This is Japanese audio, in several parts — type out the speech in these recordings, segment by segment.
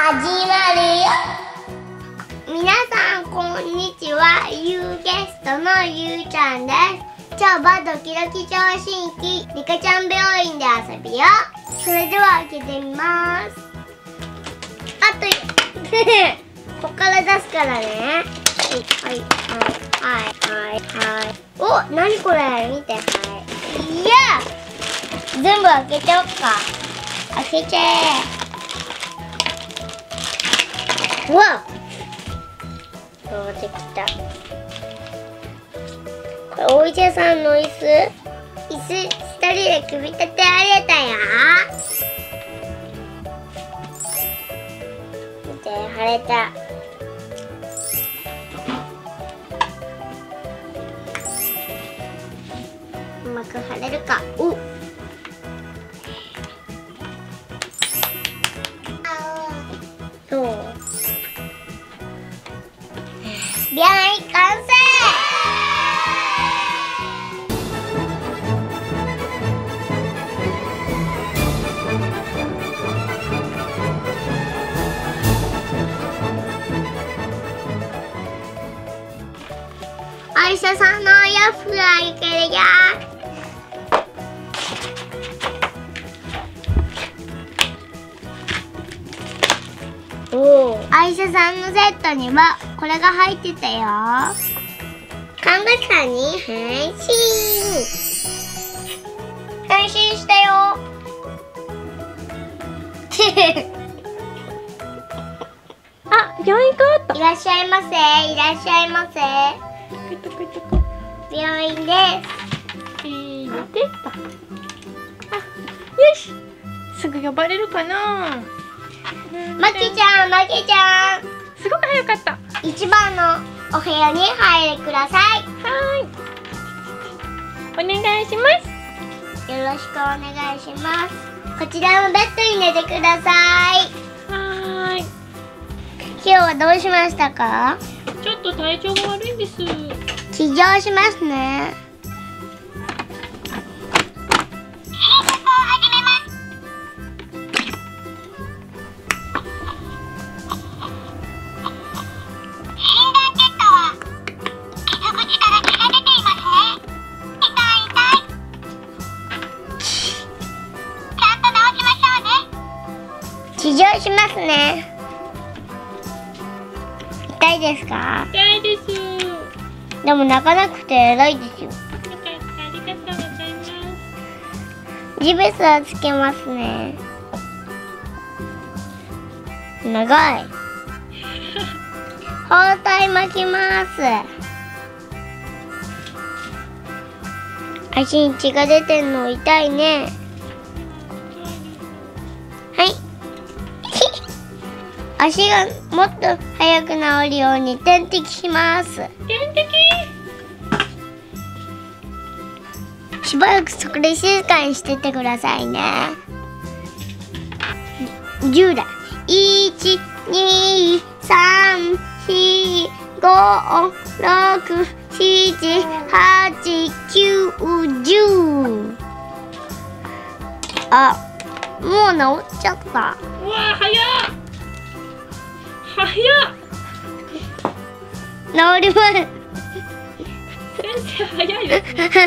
始まるよ。皆さんこんにちは。ゆうゲストのゆうちゃんです。今日はドキドキ聴診器リカちゃん病院で遊びよ。それでは開けてみます。あとここから出すからね。はい。お、なにこれ、見て。はい。いや、全部開けちゃおうか。開けちゃえ。うわっ、できた。これお医者さんの椅子一人で組み立てられたよ。見て、腫れた。うまく腫れるか。おっ、そう、病院完成。お医者さんのお洋服がいけるよ。お医者さんのセットにはこれが入ってたよ。看護師さんに変身したよ。 あ、病院行こうと。 いらっしゃいませ。いらっしゃいませ。病院です。 出た。あ、よし。すぐ呼ばれるかな。 まきちゃん、まきちゃん。 すごく早かった。 一番のお部屋に入ってください。 お願いします。 よろしくお願いします。こちらのベッドに寝てください。今日はどうしましたか？ ちょっと体調が悪いんです。 起業しますね。起業しますね。痛いですか？ 痛いです。 でも泣かなくて偉いですよ。 ありがとうございます。 ジベスはつけますね。長い。包帯巻きます。足に血が出てんの痛いね。はい。足がもっと早く治るように点滴します。 点滴。 しばらくそこで静かにしててくださいね。10だ。1、2、3、4、5、6、7、8、9、10。あ、もう治っちゃった。 うわー、早っ。 治ります。 先生早いですね。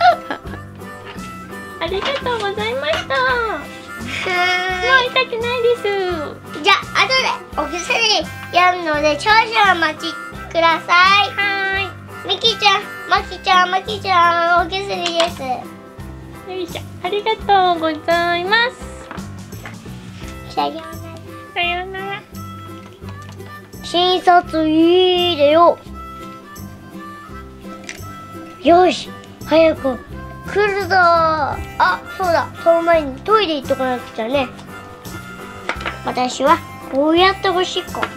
ありがとうございました。もう痛くないです。 じゃあ後でお薬やるので少々お待ちください。ミキちゃん、マキちゃん、お薬です。 よいしょ。ありがとうございます。 さようなら。 さようなら。 診察いいでよ。よし、早く来るぞ。あ、そうだ、その前にトイレ行っとかなくちゃね。私はこうやっておしっこ。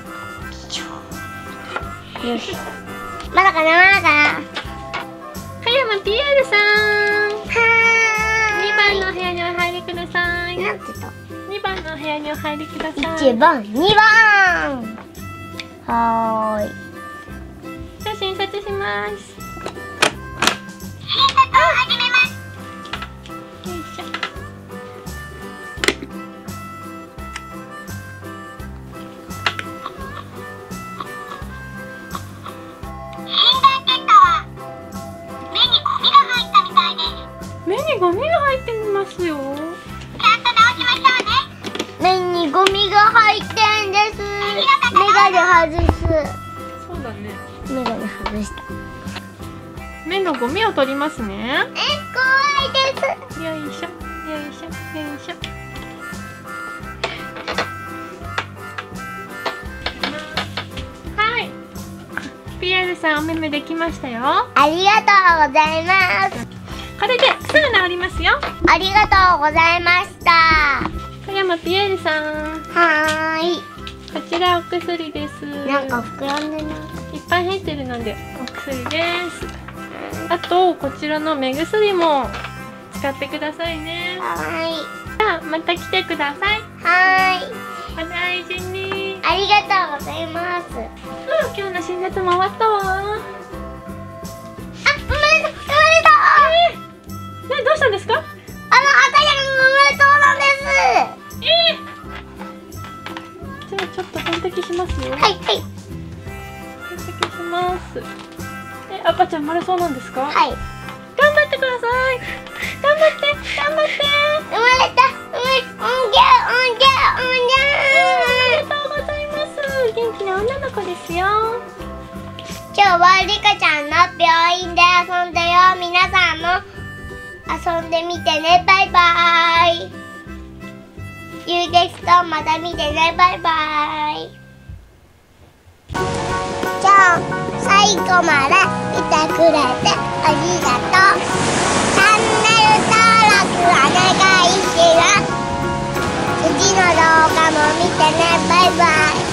よし。まだかな。 葉山 PR さん。 は 2番の部屋にお入りください。 なんて言った？ 2番の部屋にお入りください。 1番、2番。はーい。 じゃあ診察します。 診察を始めます。 よいしょ。 ますよ。 目にゴミが入ってんです。メガネ外す。 そうだね。 メガネ外した。 目のゴミを取りますね。 怖いです。 よいしょ、よいしょ、よいしょ。はい。ピエールさん、お目目できましたよ。 ありがとうございます。 これですぐ治りますよ。 ありがとうございました。 小山ピエールさん。 はーい。 こちらお薬です。 なんか膨らんでない。 いっぱい入ってるのでお薬です。あとこちらの目薬も使ってくださいね。 はーい。 じゃあまた来てください。 はーい。 お大事に。 ありがとうございます。 今日の診察も終わったわ。 あ、生まれた。 ね、どうしたんですか？ 赤ちゃんが生まれそうなんです。 じゃあちょっと点滴しますよ。 はいはい。 点滴します。赤ちゃん生まれそうなんですか？ はい。 頑張ってください。頑張って頑張って。 生まれた。おめでとうございます。元気な女の子ですよ。 今日はリカちゃんの病院で遊んだよ。皆さんも遊んでみてね。バイバイ。ユーゲストまた見てね。バイバイ。じゃあ最後まで見てくれてありがとう。チャンネル登録お願いします。次の動画も見てね。バイバイ。